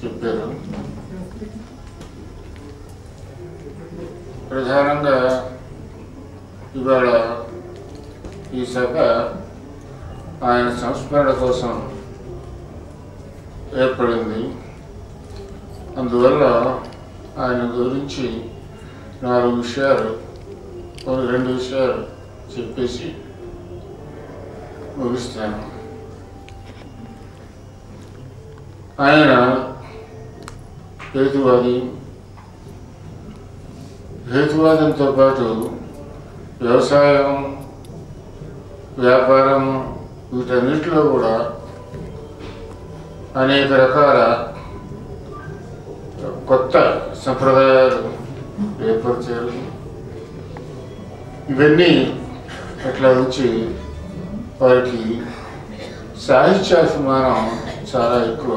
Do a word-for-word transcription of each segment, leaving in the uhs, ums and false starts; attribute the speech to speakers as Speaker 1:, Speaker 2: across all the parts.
Speaker 1: చెప్పారు. ప్రధానంగా ఇవాళ ఈ సభ ఆయన సంస్మరణ కోసం ఏర్పడింది. అందువల్ల ఆయన గురించి నాలుగు విషయాలు రెండు విషయాలు చెప్పేసి ముగిస్తాను. ఆయన హేతువాది. హేతువాదంతో పాటు వ్యవసాయం, వ్యాపారం వీటన్నిటిలో కూడా అనేక రకాల కొత్త సంప్రదాయాలు ఏర్పరిచారు. ఇవన్నీ అట్లా వచ్చి వారికి సాహిత్యాభిమానం చాలా ఎక్కువ.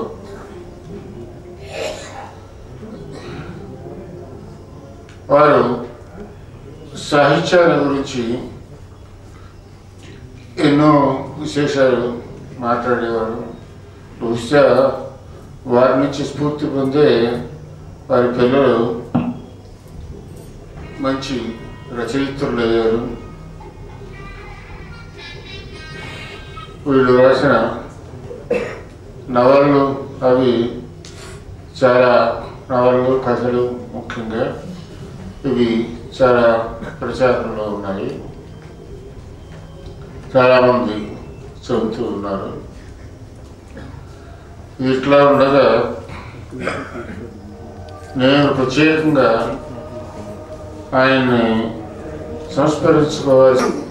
Speaker 1: వారు సాహిత్యాల గురించి ఎన్నో విశేషాలు మాట్లాడేవారు. బహుశా వారి నుంచి స్ఫూర్తి పొందే వారి పిల్లలు మంచి రచయిత్రులు అయ్యారు. వీళ్ళు రాసిన నవలలు అవి చాలా నవలలు, కథలు ముఖ్యంగా ఇవి చాలా ప్రచారంలో ఉన్నాయి. చాలామంది చదువుతూ ఉన్నారు. ఇట్లా ఉండగా నేను ప్రత్యేకంగా ఆయన్ని సంస్మరించుకోవాల్సి